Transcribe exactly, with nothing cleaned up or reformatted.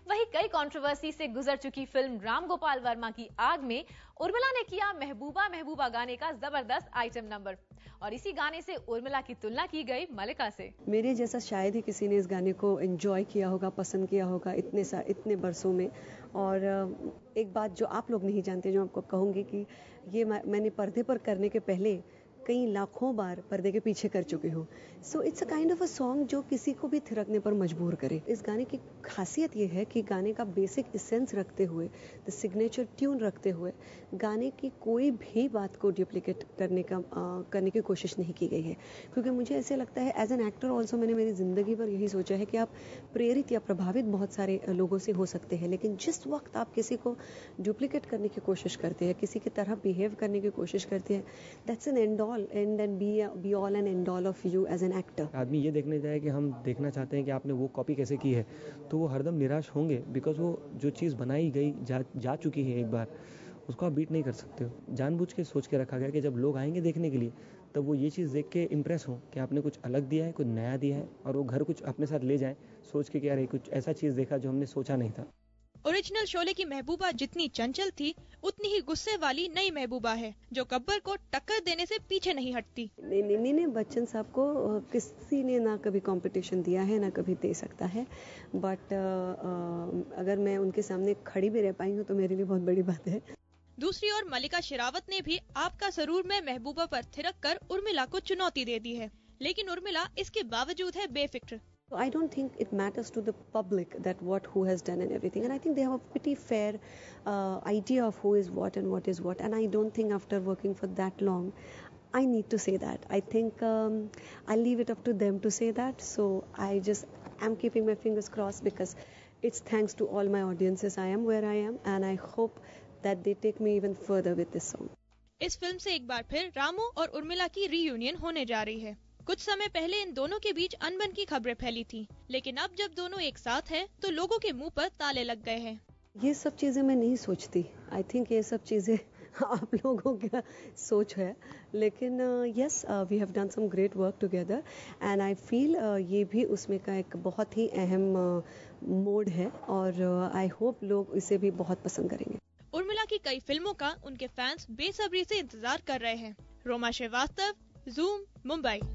वहीं कई कंट्रोवर्सी से गुजर चुकी फिल्म राम गोपाल वर्मा की आग में उर्मिला ने किया महबूबा महबूबा गाने का जबरदस्त आइटम नंबर और इसी गाने से उर्मिला की तुलना की गई मलिका से। मेरे जैसा शायद ही किसी ने इस गाने को एंजॉय किया होगा, पसंद किया होगा इतने सा इतने बरसों में। और एक बात जो आप लोग नहीं जानते, जो आपको कहूंगी कि ये मैंने पर्दे पर करने के पहले कई लाखों बार पर्दे के पीछे कर चुकी हूँ। So it's a kind of a song जो किसी को भी थिरकने पर मजबूर करे। इस गाने की खासियत ये है कि गाने का बेसिक इसेंस रखते हुए, द सिग्नेचर ट्यून रखते हुए, गाने की कोई भी बात को डुप्लीकेट करने का आ, करने की कोशिश नहीं की गई है। क्योंकि मुझे ऐसे लगता है एज एन एक्टर ऑल्सो, मैंने मेरी जिंदगी पर यही सोचा है कि आप प्रेरित या प्रभावित बहुत सारे लोगों से हो सकते हैं, लेकिन जिस वक्त आप किसी को डुप्लीकेट करने की कोशिश करते हैं, किसी की तरह बिहेव करने की कोशिश करते हैं, that's an end all and then be be all and end all of you as an actor। आदमी ये देखने जाए कि हम देखना चाहते हैं कि आपने वो कॉपी कैसे की है, तो वो हरदम निराश होंगे, बिकॉज वो जो चीज़ बनाई गई जा, जा चुकी है एक बार, उसको आप बीट नहीं कर सकते हो। जानबूझ के सोच के रखा गया कि जब लोग आएंगे देखने के लिए तब वो ये चीज़ देख के इम्प्रेस हो कि आपने कुछ अलग दिया है, कुछ नया दिया है, और वो घर कुछ अपने साथ ले जाएं सोच के कि यार कुछ ऐसा चीज़ देखा जो हमने सोचा नहीं था। ओरिजिनल शोले की महबूबा जितनी चंचल थी, उतनी ही गुस्से वाली नई महबूबा है, जो गब्बर को टक्कर देने से पीछे नहीं हटती। नहीं नहीं नहीं, बच्चन साहब को किसी ने ना कभी कंपटीशन दिया है ना कभी दे सकता है, बट अगर मैं उनके सामने खड़ी भी रह पाई हूँ तो मेरे लिए बहुत बड़ी बात है। दूसरी ओर मलिका शेरावत ने भी आपका सरूर में महबूबा पर थिरक कर उर्मिला को चुनौती दे दी है, लेकिन उर्मिला इसके बावजूद है बेफिक्र। So I don't think it matters to the public that what who has done and everything, and I think they have a pretty fair uh, idea of who is what and what is what, and I don't think after working for that long I need to say that. I think um, I'll leave it up to them to say that, so I just am keeping my fingers crossed because it's thanks to all my audiences I am where I am, and I hope that they take me even further with this song. इस film से एक बार फिर रामू और उर्मिला की reunion होने जा रही है। कुछ समय पहले इन दोनों के बीच अनबन की खबरें फैली थी, लेकिन अब जब दोनों एक साथ हैं, तो लोगों के मुंह पर ताले लग गए हैं। ये सब चीजें मैं नहीं सोचती। आई थिंक ये सब चीजें आप लोगों का सोच है, लेकिन yes we have done some great work together and I feel ये भी उसमें का एक बहुत ही अहम मोड है, और आई uh, होप लोग इसे भी बहुत पसंद करेंगे। उर्मिला की कई फिल्मों का उनके फैंस बेसब्री से इंतजार कर रहे हैं। रोमा श्रीवास्तव, ज़ूम, मुंबई।